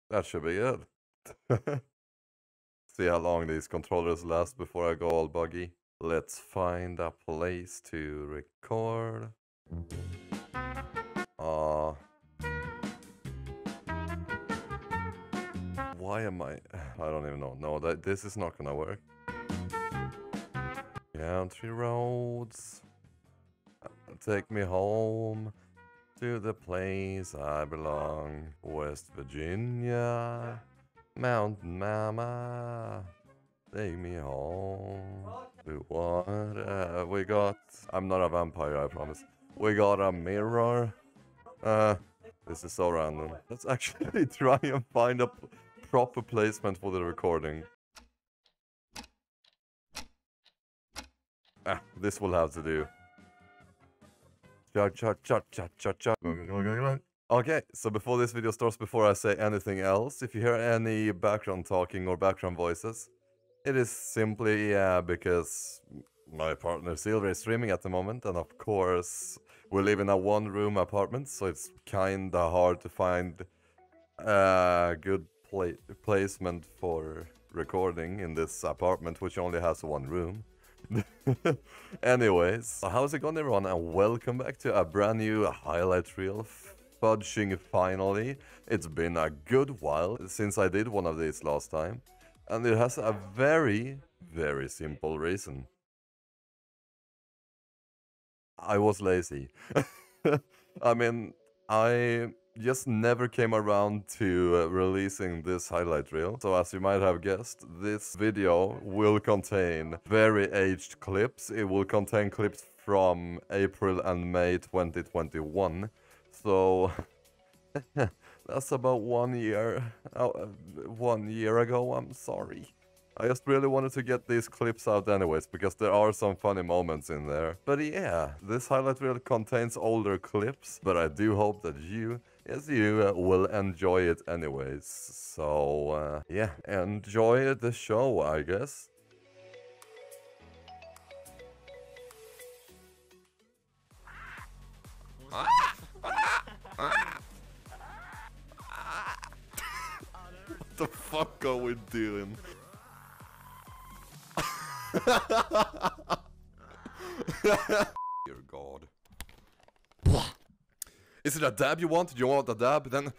That should be good. See how long these controllers last before I go all buggy. Let's find a place to record. Why am I don't even know. No, this is not gonna work. Country roads, take me home to the place I belong. West Virginia, Mountain Mama, take me home. To what we got? I'm not a vampire, I promise. We got a mirror. This is so random. Let's actually try and find a proper placement for the recording. This will have to do. Okay, so before this video starts, before I say anything else, if you hear any background talking or background voices, it is simply because my partner Silver is streaming at the moment, and of course we live in a one-room apartment, so it's kinda hard to find a good placement for recording in this apartment, which only has one room. Anyways, how's it going, everyone, and welcome back to a brand new highlight reel. Fudging finally. It's been a good while since I did one of these last time, and it has a very, very simple reason. I was lazy. I mean, I just never came around to releasing this highlight reel. So as you might have guessed, this video will contain very aged clips. It will contain clips from April and May 2021. So that's about 1 year. 1 year ago, I'm sorry. I just really wanted to get these clips out anyways, because there are some funny moments in there. But yeah, this highlight reel contains older clips, but I do hope that you, yes you, will enjoy it anyways. So yeah, enjoy the show, I guess. What the fuck are we doing? Dear God. Is it a dab you want? Do you want a dab? Then.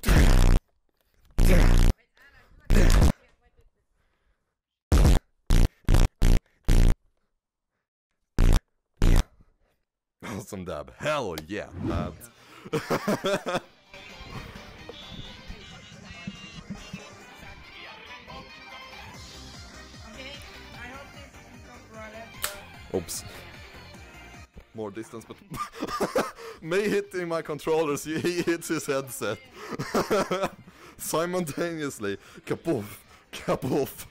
Awesome dab. Hell yeah, man. Oops. More distance, but me hitting my controllers, he hits his headset. Simultaneously. Kapoof. Kapoof.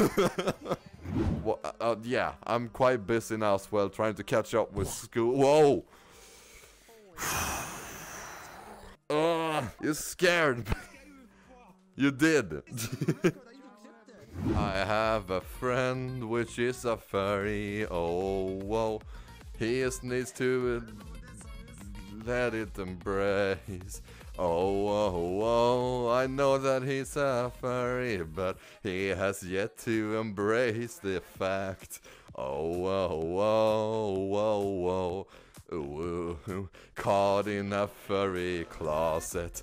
Well, yeah, I'm quite busy now as well, trying to catch up with school. Whoa! You scared me. You did. I have a friend which is a furry. Oh, whoa. He just needs to let it embrace. Oh, oh, oh, I know that he's a furry, but he has yet to embrace the fact. Oh, oh, oh, oh, oh, ooh, ooh, caught in a furry closet.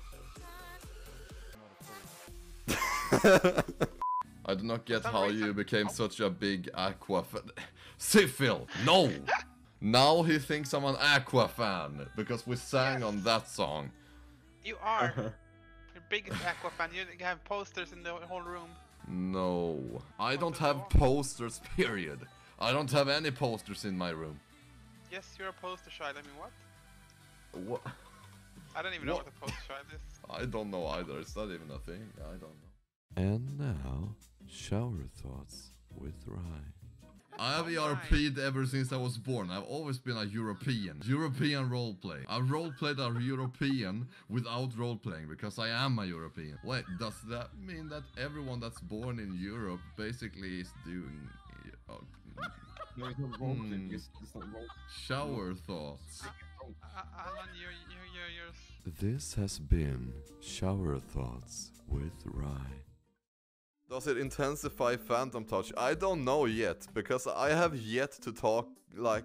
I do not get how you became such a big Aqua fan. Syphil, no! Now he thinks I'm an Aqua fan, because we sang on that song. You are. You're biggest Aqua fan. You have posters in the whole room. No. I don't have posters, period. I don't have any posters in my room. Yes, you're a poster child. I mean, what? What? I don't even know what a poster child is. I don't know either. It's not even a thing. I don't know. And now, shower thoughts with Ryan. I have ERP'd ever since I was born. I've always been a European. European roleplay. I've roleplayed a European without roleplaying because I am a European. Wait, does that mean that everyone that's born in Europe basically is doing... No, it's not roleplaying. It's not role. Shower thoughts. Alan, you're... This has been Shower Thoughts with Rye. Does it intensify Phantom Touch? I don't know yet, because I have yet to talk, like...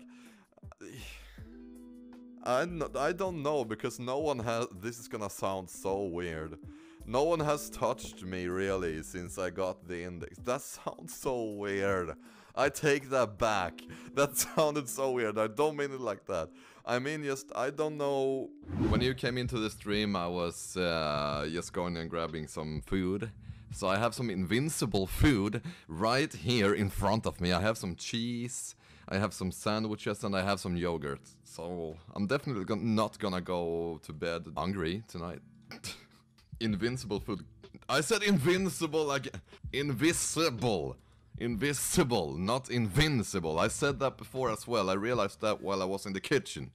I don't know, because no one has... This is gonna sound so weird. No one has touched me, really, since I got the index. That sounds so weird. I take that back. That sounded so weird. I don't mean it like that. I mean, just, I don't know. When you came into the stream, I was just going and grabbing some food. So I have some invincible food right here in front of me. I have some cheese, I have some sandwiches, and I have some yogurt. So I'm definitely not gonna go to bed hungry tonight. Invincible food. I said invincible again. Invisible. Invisible, not invincible. I said that before as well. I realized that while I was in the kitchen.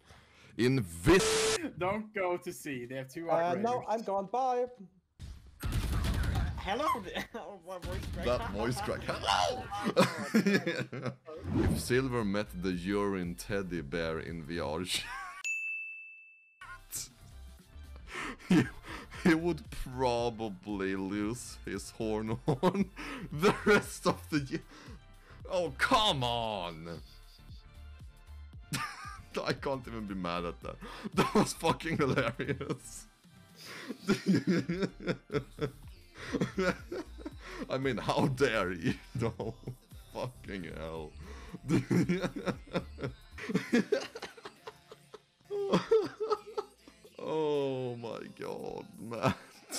Don't go to C. They have two operators. No, I'm gone. Bye. Hello. What voice crack? That voice crack. Hello. If Silver met the urine teddy bear in VR, he would probably lose his horn the rest of the year. Oh, come on! I can't even be mad at that. That was fucking hilarious. I mean, how dare you? No, fucking hell. Oh my god, Matt.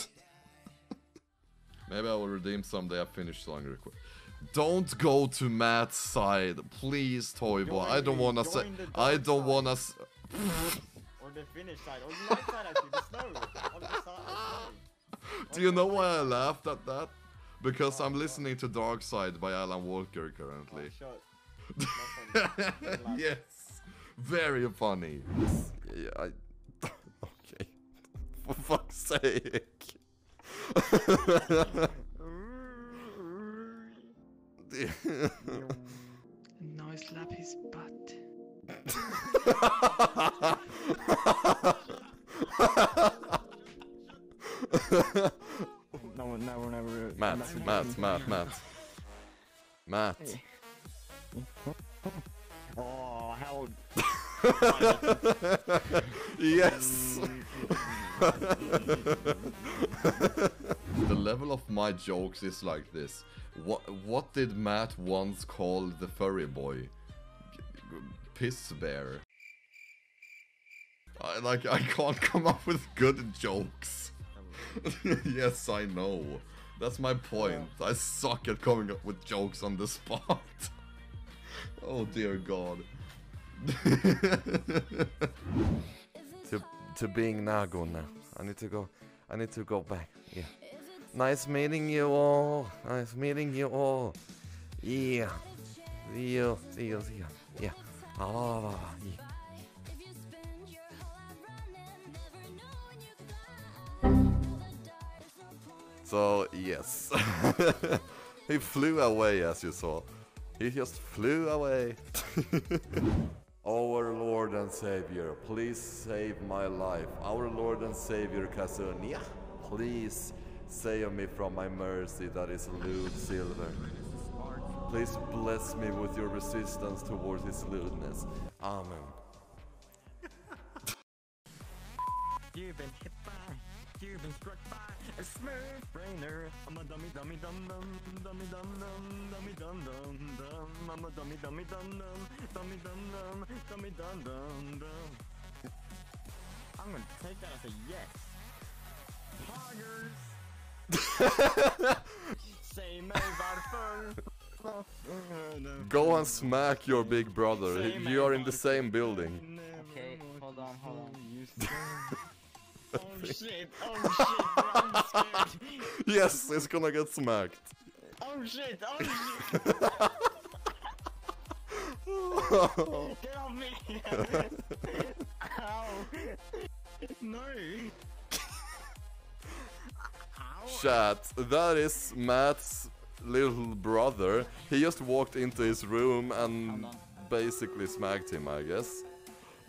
Maybe I will redeem someday. I finish song request. Don't go to Matt's side, please, Toyboy. I don't wanna say. I don't wanna. Or the finish side, or the light side actually, the snow. On the side. Do you know why I laughed at that? Because I'm listening to Dark Side by Alan Walker currently. Yes, very funny. Yeah, okay. For fuck's sake. Now slap his butt. No, never. Matt. Hey. Oh, how... Yes! The level of my jokes is like this. What did Matt once call the furry boy? Pissbear. I can't come up with good jokes. Yes, I know. That's my point. I suck at coming up with jokes on the spot. Oh dear God. to being Nago now. I need to go back. Yeah. Nice meeting you all. Nice meeting you all. Yeah. See you. Yeah. Yeah. So, yes. He flew away, as you saw. He just flew away. Our Lord and Savior, please save my life. Our Lord and Savior, Kasunia, please save me from my mercy that is lewd silver. Please bless me with your resistance towards his lewdness. Amen. You've been hit by, you've been struck by a smooth brainer. I'm a dummy dum dum, dummy dum dum. I'm a dummy dum dum, dummy dum dum. I'm gonna take that as a yes. Poggers. Say mig varför. Go and smack your big brother. You are in the same building. Okay, hold on. Oh shit, I'm scared. Yes, it's gonna get smacked. Oh shit. Get off me. Ow. No. Chat, that is Matt's little brother. He just walked into his room and basically smacked him, I guess.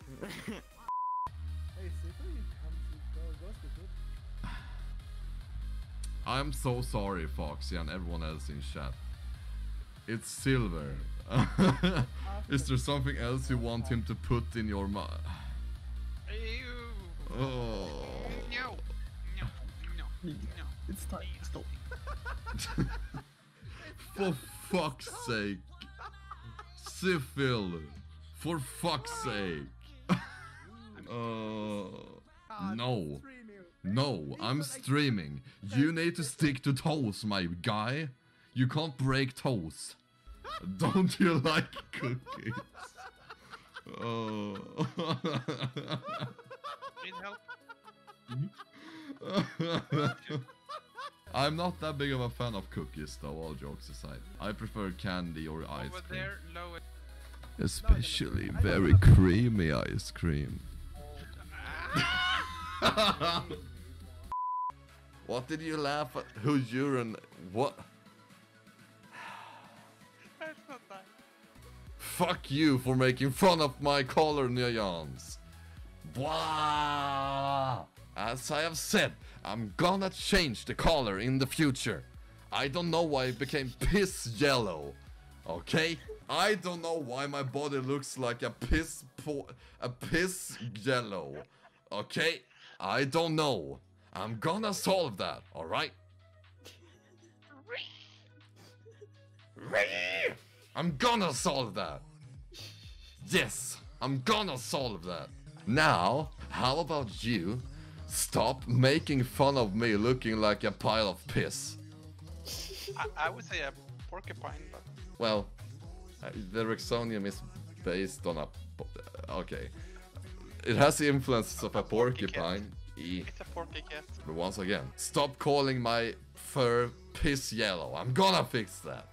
Hey, Sifri, goes with it. I'm so sorry, Foxy, and everyone else in chat. It's silver. Is there something else you want him to put in your mouth? Ew. Oh. No. No. No. No. It's time. Stop. For fuck's sake. Syphil. For fuck's sake. No. No, I'm streaming. You need to stick to toes, my guy. You can't break toes. Don't you like cookies? Oh. Need help? I'm not that big of a fan of cookies though, all jokes aside. I prefer candy or ice Over cream. there, lower. Especially very creamy ice cream. What did you laugh at? Who's urine? What? That's not that. Fuck you for making fun of my color neons. Blah. As I have said, I'm gonna change the color in the future. I don't know why it became piss yellow. Okay? I don't know why my body looks like a piss yellow. Okay? I don't know. I'm gonna solve that, alright? I'm gonna solve that. Yes, I'm gonna solve that. Now, how about you stop making fun of me looking like a pile of piss? I would say a porcupine, but Well, the Rexonium is based on a... Okay. It has the influences of a porcupine. it's a porky cat. But once again, stop calling my fur piss yellow. I'm gonna fix that.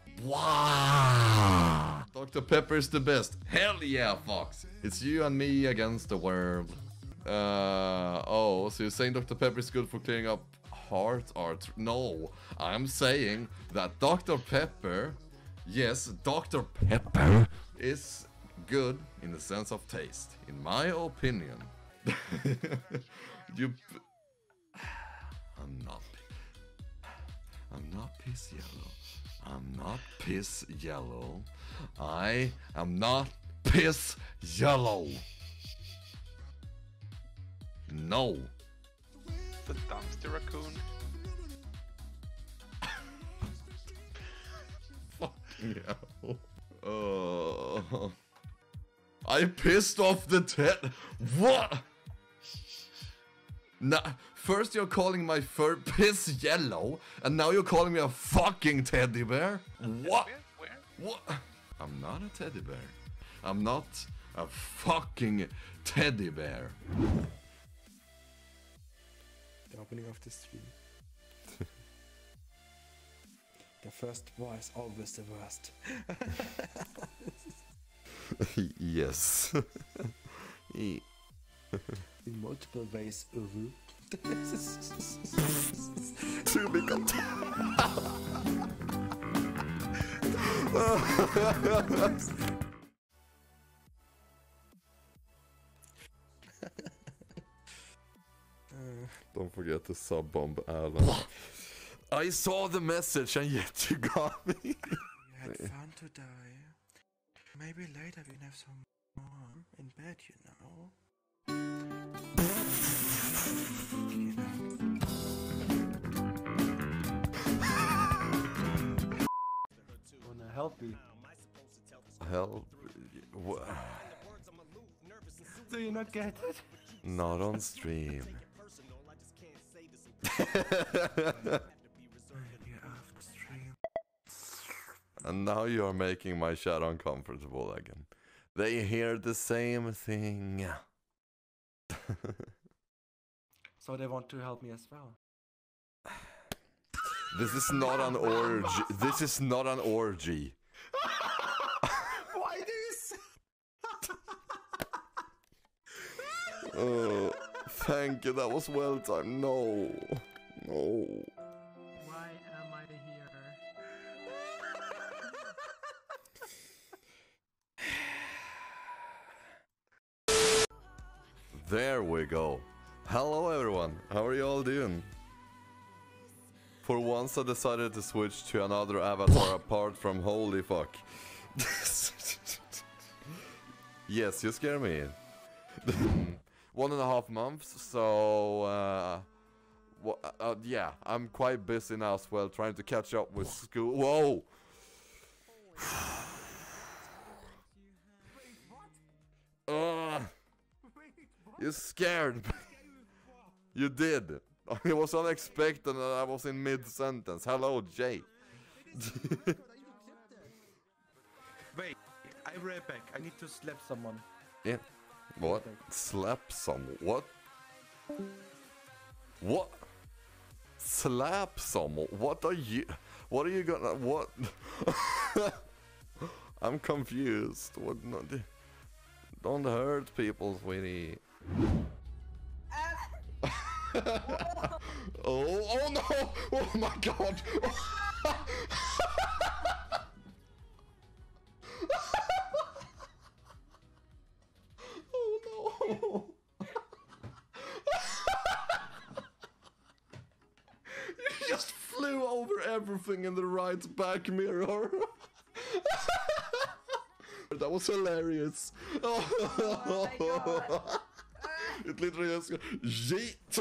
Wow. Dr. Pepper is the best. Hell yeah, Fox. It's you and me against the world. Oh, so you're saying Dr. Pepper is good for clearing up heart art? No, I'm saying that Dr. Pepper, yes, Dr. Pepper is good in the sense of taste, in my opinion. I'm not piss yellow. I'm not piss yellow. I am not piss yellow. No. The dumpster raccoon. Fucking hell. I pissed off the What? Nah, first you're calling my fur piss yellow, and now you're calling me a fucking teddy bear? What? Where? What? I'm not a teddy bear. I'm not a fucking teddy bear. The opening of the stream. The first voice, always the worst. Yes. In multiple ways, To become. Don't forget to sub-bomb Alan. I saw the message and yet you got me. You had fun today. Maybe later we can have some more in bed, you know. Wanna help me? Help? Do you not get it? Not on stream. And now you are making my chat uncomfortable again. They hear the same thing. So they want to help me as well. This is not an orgy. This is not an orgy. Why this? Oh, thank you. That was well timed. No. No. Why am I here? There we go. Hello everyone, how are you all doing? For once I decided to switch to another avatar apart from holy fuck. Yes, you scare me. 1.5 months, so yeah, I'm quite busy now as well, trying to catch up with school. Whoa! You scared me. You did. It was unexpected and I was in mid-sentence. Hello, Jay. Wait, I'll be right back. I need to slap someone. Yeah. What? Slap someone? What? What? Slap someone? What are you gonna... What? I'm confused. What? No, don't hurt people, sweetie. Oh no! Oh my god! Oh no! You just flew over everything in the right back mirror. That was hilarious. Oh my god. It literally just goes, yeet.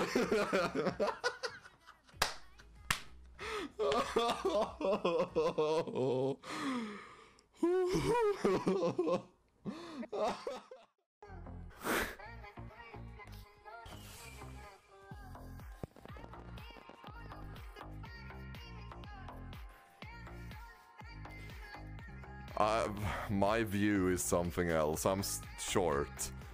My view is something else. I'm short.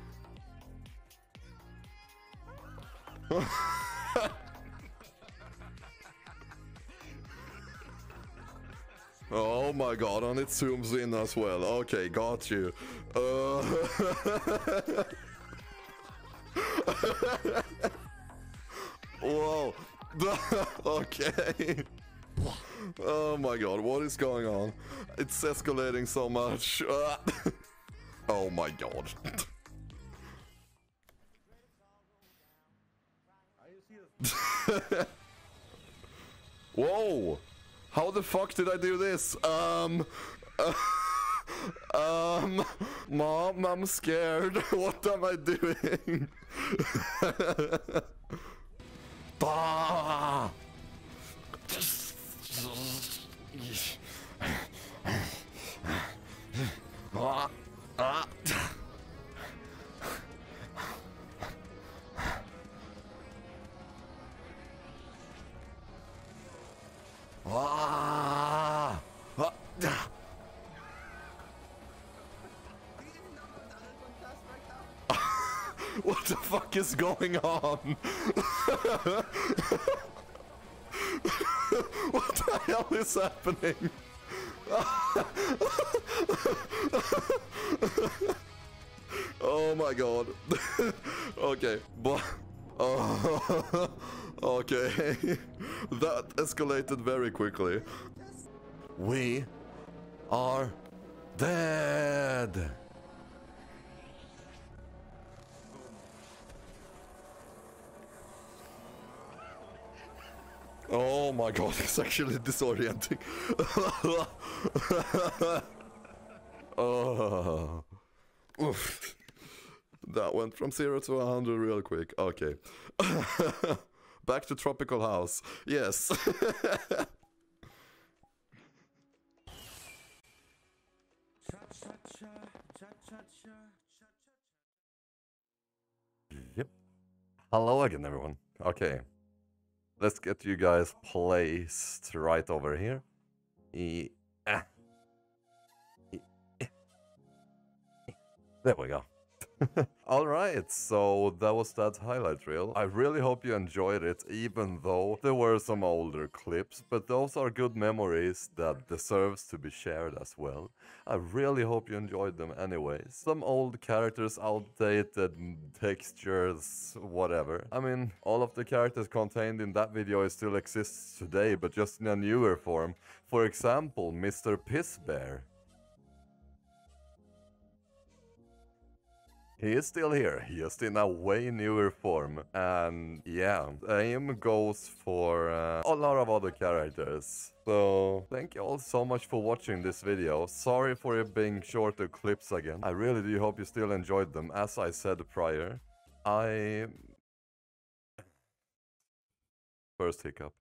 Oh my god, and it zooms in as well. Okay, got you. Whoa. Okay. Oh my god, what is going on? It's escalating so much. Oh my god. Whoa! How the fuck did I do this? Mom, I'm scared. What am I doing? Ah! What the fuck is going on? What the hell is happening? Oh my god. Okay, but okay. That escalated very quickly. We are dead. Oh my god, it's actually disorienting. Oh. Oof. That went from 0 to 100 real quick. Okay. Back to Tropical House. Yes. Yep. Hello again, everyone. Okay. Let's get you guys placed right over here. There we go. Alright, so that was that highlight reel. I really hope you enjoyed it, even though there were some older clips, but those are good memories that deserves to be shared as well. I really hope you enjoyed them anyways. Some old characters, outdated textures, whatever. I mean, all of the characters contained in that video still exists today, but just in a newer form. For example, Mr. Pissbear. he is still here, just in a way newer form. And yeah, aim goes for a lot of other characters. So thank you all so much for watching this video. Sorry for it being shorter clips again. I really do hope you still enjoyed them. As I said prior, first hiccup.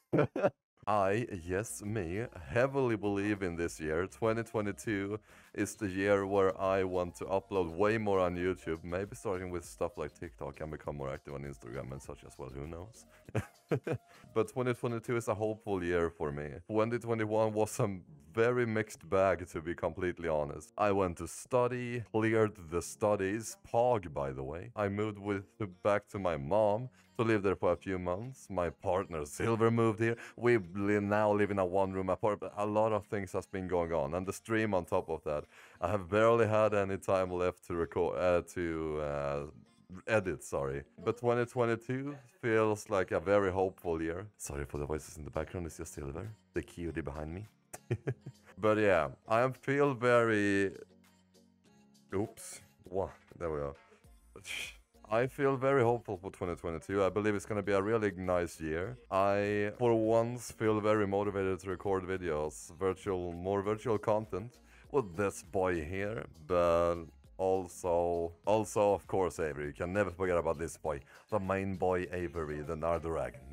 Yes, me, heavily believe in this year. 2022 is the year where I want to upload way more on YouTube, maybe starting with stuff like TikTok and become more active on Instagram and such as well, who knows. But 2022 is a hopeful year for me. 2021 was a very mixed bag, to be completely honest. I went to study, cleared the studies, POG by the way. I moved back to my mom to live there for a few months. My partner Silver moved here. We now live in a one-room apartment. A lot of things has been going on, and the stream on top of that. I have barely had any time left to record, edit, sorry. But 2022 feels like a very hopeful year. Sorry for the voices in the background, it's just Silver, the cutie behind me. But yeah, I feel very... Oops. Wow, there we are. I feel very hopeful for 2022. I believe it's gonna be a really nice year. I, for once, feel very motivated to record videos, more virtual content with this boy here, but also, of course, Avery. You can never forget about this boy, the main boy Avery, the Nardragon.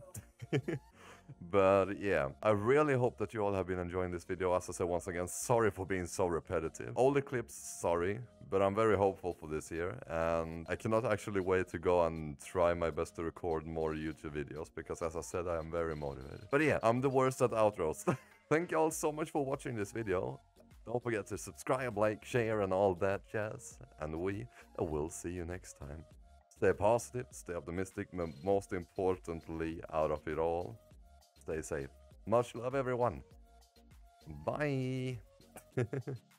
But yeah, I really hope that you all have been enjoying this video. As I said once again, sorry for being so repetitive. All the clips, sorry, but I'm very hopeful for this year, and I cannot actually wait to go and try my best to record more YouTube videos, because as I said, I am very motivated. But yeah, I'm the worst at outros. Thank you all so much for watching this video. Don't forget to subscribe, like, share, and all that jazz, and we will see you next time. Stay positive, stay optimistic, but most importantly, out of it all, stay safe. Much love, everyone. Bye.